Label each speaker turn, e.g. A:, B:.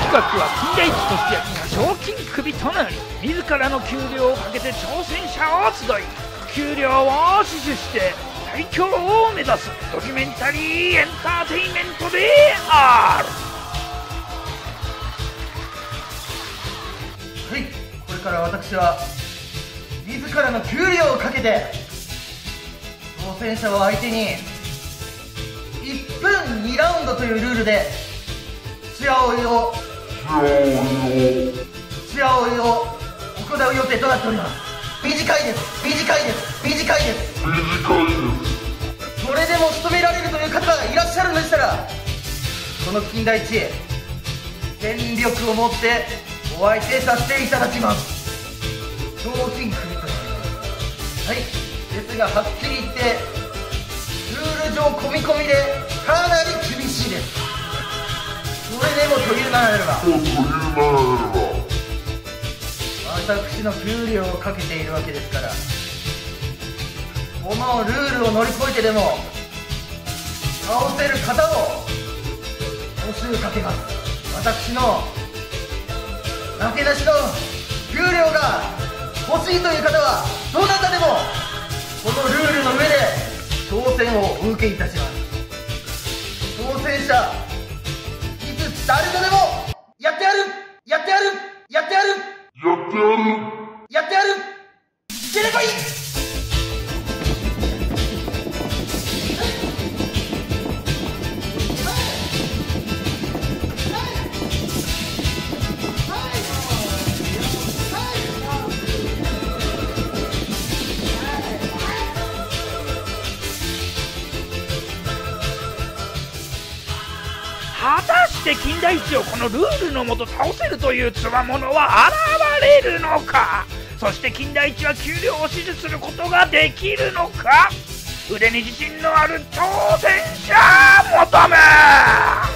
A: 格は金田一俊明が賞金首となり、自らの給料をかけて挑戦者を集い、給料を死守して最強を目指すドキュメンタリーエンターテインメントである。
B: はい、これから私は自らの給料をかけて挑戦者を相手に1分2ラウンドというルールで試合を行う予定となっております。短いです。それでも仕留められるという方がいらっしゃるのでしたら、この金田一全力を持ってお相手させていただきます。賞金首となります。はい、ですがはっきり言ってルール上込み込みでかなり厳しいです。それでもというならば私の給料をかけているわけですから、このルールを乗り越えてでも倒せる方を募集かけます。私のなけなしの給料が欲しいという方はどなたでもこのルールの上で挑戦をお受けいたします。挑戦者いつ誰とでもやってやる出ればいい。
A: 果たして金田一をこのルールのもと倒せるというつわものは現れるのか。そして金田一は給料を死守することができるのか。腕に自信のある挑戦者求め。